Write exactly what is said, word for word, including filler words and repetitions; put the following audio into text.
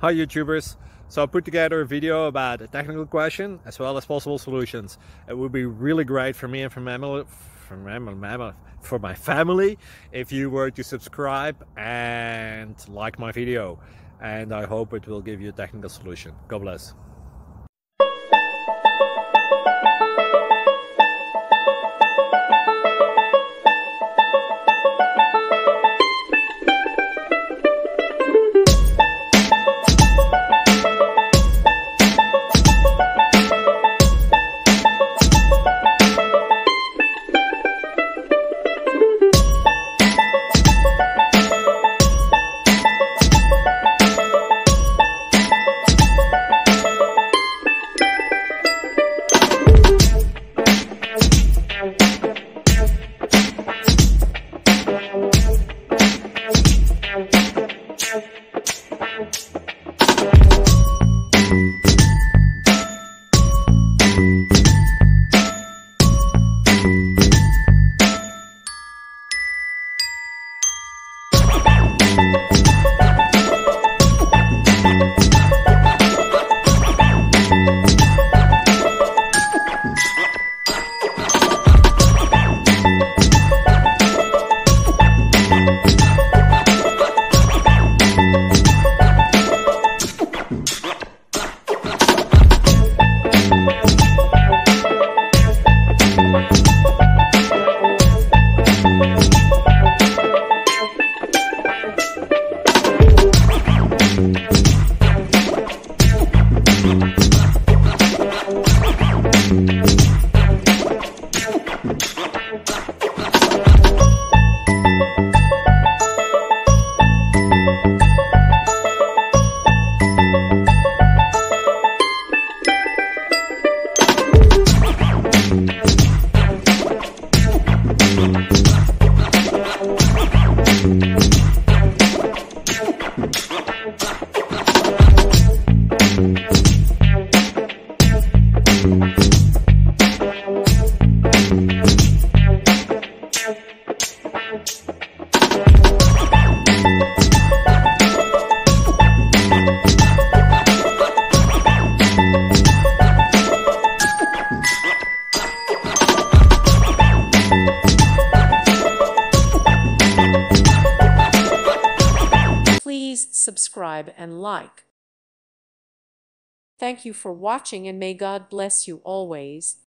Hi YouTubers! So I put together a video about a technical question as well as possible solutions. It would be really great for me and for my, for my, for my family if you were to subscribe and like my video. And I hope it will give you a technical solution. God bless. Please subscribe and like. Thank you for watching, and may God bless you always.